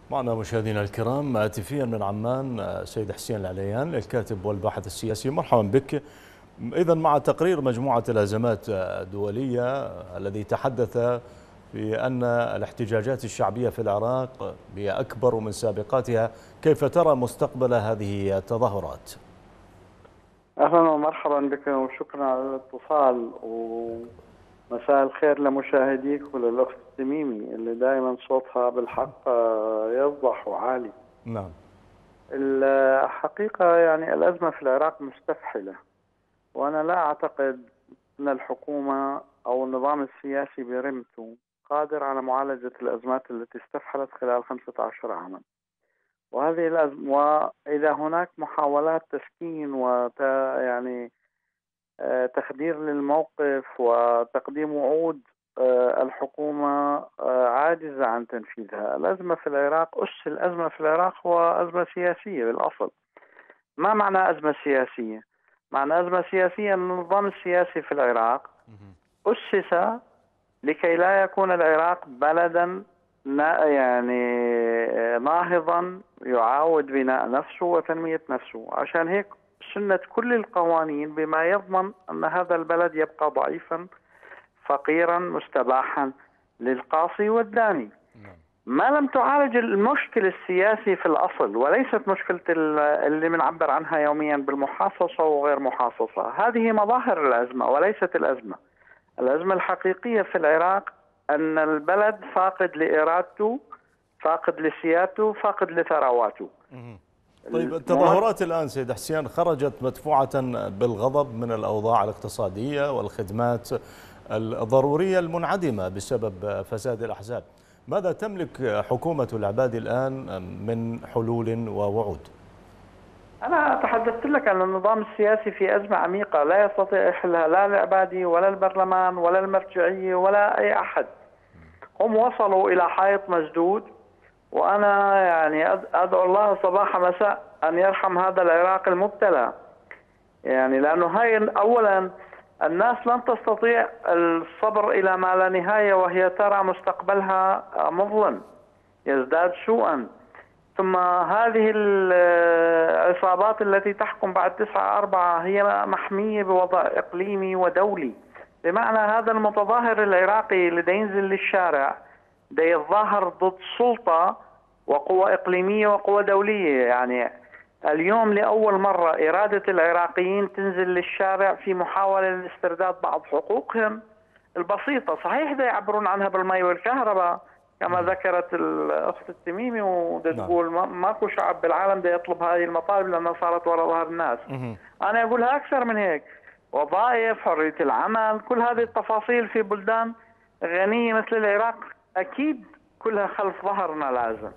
معنا مشاهدينا الكرام هاتفيا من عمان سيد حسين العليان الكاتب والباحث السياسي. مرحبا بك. إذا مع تقرير مجموعة الأزمات الدولية الذي تحدث في أن الاحتجاجات الشعبية في العراق هي أكبر من سابقاتها، كيف ترى مستقبل هذه التظاهرات؟ أهلا ومرحبا بك وشكرا على الاتصال، ومساء الخير لمشاهديك وللأخت التميمي اللي دائما صوتها بالحق يوضح وعالي. نعم. الحقيقة يعني الأزمة في العراق مستفحلة، وأنا لا أعتقد أن الحكومة أو النظام السياسي برمته قادر على معالجة الأزمات التي استفحلت خلال 15 عاما. وهذه الأزمة، وإذا هناك محاولات تسكين يعني تخدير للموقف وتقديم وعود، الحكومة عاجزة عن تنفيذها. الأزمة في العراق، أس الأزمة في العراق هو أزمة سياسية بالأصل. ما معنى أزمة سياسية؟ معنى أزمة سياسية أن النظام السياسي في العراق أسس لكي لا يكون العراق بلدا يعني ناهضا يعاود بناء نفسه وتنمية نفسه. عشان هيك سنت كل القوانين بما يضمن أن هذا البلد يبقى ضعيفا فقيرا مستباحا للقاصي والداني. ما لم تعالج المشكل السياسي في الأصل، وليست مشكلة اللي بنعبر عنها يوميا بالمحاصصة وغير محاصصة. هذه مظاهر الأزمة وليست الأزمة. الأزمة الحقيقية في العراق أن البلد فاقد لإرادته، فاقد لسيادته، فاقد لثرواته. طيب، التظاهرات الآن سيد حسين خرجت مدفوعة بالغضب من الأوضاع الاقتصادية والخدمات الضرورية المنعدمة بسبب فساد الأحزاب. ماذا تملك حكومة العبادي الآن من حلول ووعود؟ أنا تحدثت لك أن النظام السياسي في أزمة عميقة لا يستطيع يحلها لا العبادي ولا البرلمان ولا المرجعية ولا أي أحد. هم وصلوا إلى حائط مسدود، وأنا يعني أدعو الله صباح مساء أن يرحم هذا العراق المبتلى. يعني لأنه هاي أولا الناس لن تستطيع الصبر إلى ما لا نهاية، وهي ترى مستقبلها مظلم يزداد سوءا. ثم هذه العصابات التي تحكم بعد 9/4 هي محمية بوضع إقليمي ودولي، بمعنى هذا المتظاهر العراقي اللي ينزل للشارع يتظاهر ضد سلطة وقوة إقليمية وقوة دولية. يعني اليوم لأول مرة إرادة العراقيين تنزل للشارع في محاولة لاسترداد بعض حقوقهم البسيطة. صحيح دا يعبرون عنها بالماء والكهرباء كما ذكرت الأخت التميمي، وتقول ماكو شعب بالعالم دا يطلب هذه المطالب لأنها صارت وراء ظهر الناس. أنا أقولها أكثر من هيك: وظائف، حرية العمل، كل هذه التفاصيل في بلدان غنية مثل العراق أكيد كلها خلف ظهرنا لازم.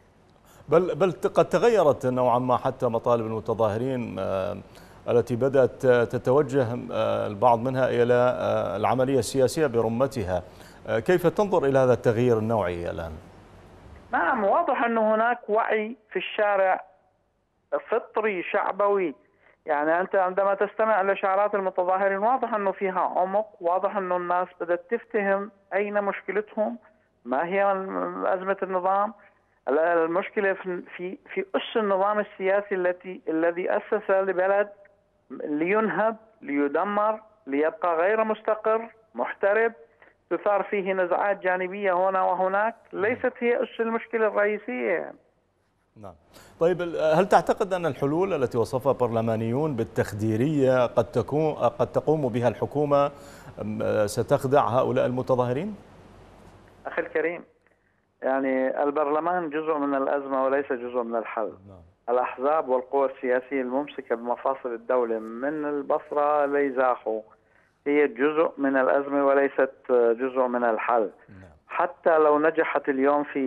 بل قد تغيرت نوعا ما حتى مطالب المتظاهرين التي بدأت تتوجه البعض منها إلى العملية السياسية برمتها. كيف تنظر إلى هذا التغيير النوعي الآن؟ نعم، واضح أنه هناك وعي في الشارع فطري شعبوي. يعني أنت عندما تستمع لشعارات المتظاهرين واضح أنه فيها عمق، واضح أنه الناس بدأت تفتهم أين مشكلتهم، ما هي أزمة النظام. المشكلة في أس النظام السياسي الذي أسس لبلد لينهب، ليدمر، ليبقى غير مستقر، محترب، تثار فيه نزاعات جانبية هنا وهناك. ليست هي أس المشكلة الرئيسية. نعم. طيب، هل تعتقد أن الحلول التي وصفها برلمانيون بالتخديرية قد تقوم بها الحكومة ستخدع هؤلاء المتظاهرين؟ أخي الكريم، يعني البرلمان جزء من الأزمة وليس جزء من الحل. الأحزاب والقوى السياسية الممسكة بمفاصل الدولة من البصرة ليزاخو هي جزء من الأزمة وليست جزء من الحل. حتى لو نجحت اليوم في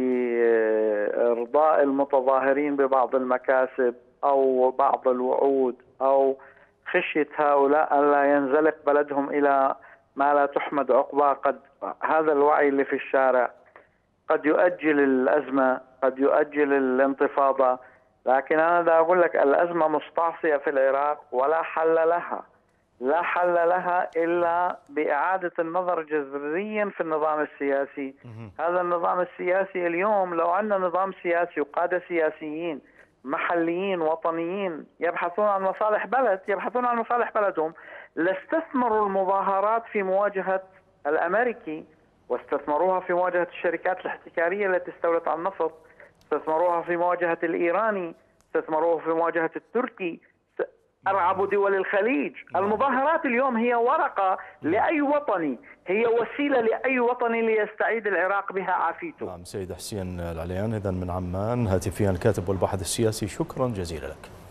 إرضاء المتظاهرين ببعض المكاسب أو بعض الوعود أو خشية هؤلاء أن لا ينزلق بلدهم إلى ما لا تحمد عقباه، قد هذا الوعي اللي في الشارع قد يؤجل الأزمة، قد يؤجل الانتفاضة. لكن أنا دا أقول لك الأزمة مستعصية في العراق ولا حل لها. لا حل لها إلا بإعادة النظر جذريا في النظام السياسي. هذا النظام السياسي اليوم، لو عندنا نظام سياسي وقادة سياسيين محليين وطنيين يبحثون عن مصالح بلد، يبحثون عن مصالح بلدهم، لاستثمروا المظاهرات في مواجهة الأمريكي، واستثمروها في مواجهة الشركات الاحتكارية التي استولت على النفط، استثمروها في مواجهة الإيراني، استثمروها في مواجهة التركي، أرعبوا دول الخليج. المظاهرات اليوم هي ورقة لأي وطني، هي وسيلة لأي وطني ليستعيد العراق بها عافيته. نعم، سيد حسين العليان إذن من عمان هاتفيا، الكاتب والباحث السياسي، شكرا جزيلا لك.